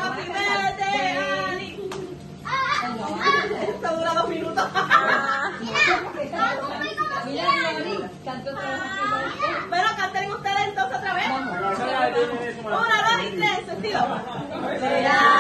Happy birthday, Ali. Esto dura 2 minutos. Pero canten ustedes entonces otra vez. 1, 2 y 3, su estilo.